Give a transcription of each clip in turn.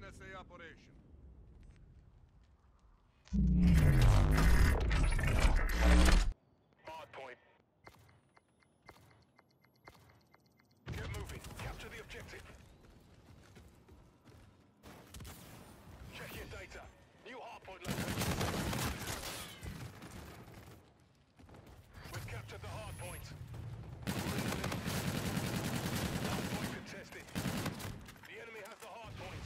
NSA operation. Hard point. Get moving. Capture the objective. Check your data. New hardpoint location. We've captured the hardpoint. Hardpoint contested. The enemy has the hardpoint.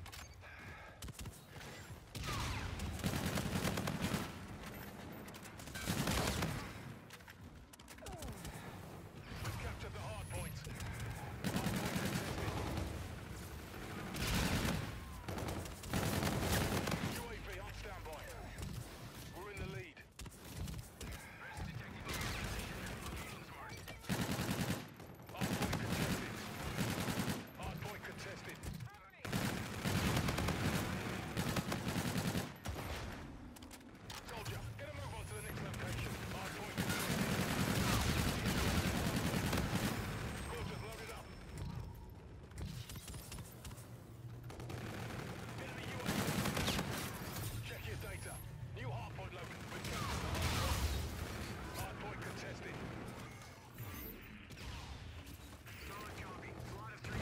We've captured the hardpoint. Hardpoint contested. UAV on standby. We're in the lead. Hardpoint contested. Soldier, get a move on to the next location. Hardpoint contested. Scorchers loaded up. Enemy UAV. Check your data. New hardpoint located. We've captured the hardpoint. Hardpoint contested. Solid copy. Slot of 3.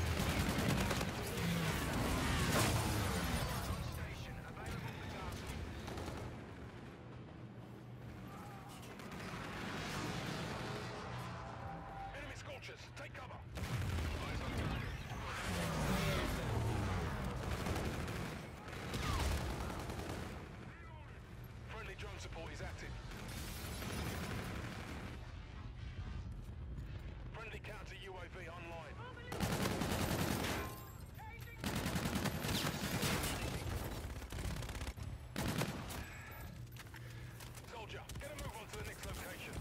Station available for tasking. Enemy scorchers, take cover. Eyes on target. Friendly drone support is active. Friendly counter UAV online. Soldier, get a move on to the next location.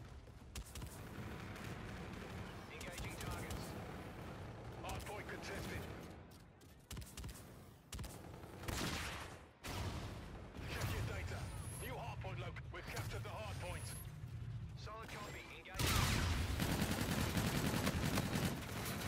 Engaging targets. Hardpoint contested. Check your data. New hardpoint located. We've captured the hardpoint. Solid copy. Engaging.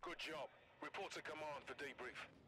Good job. Report to command for debrief.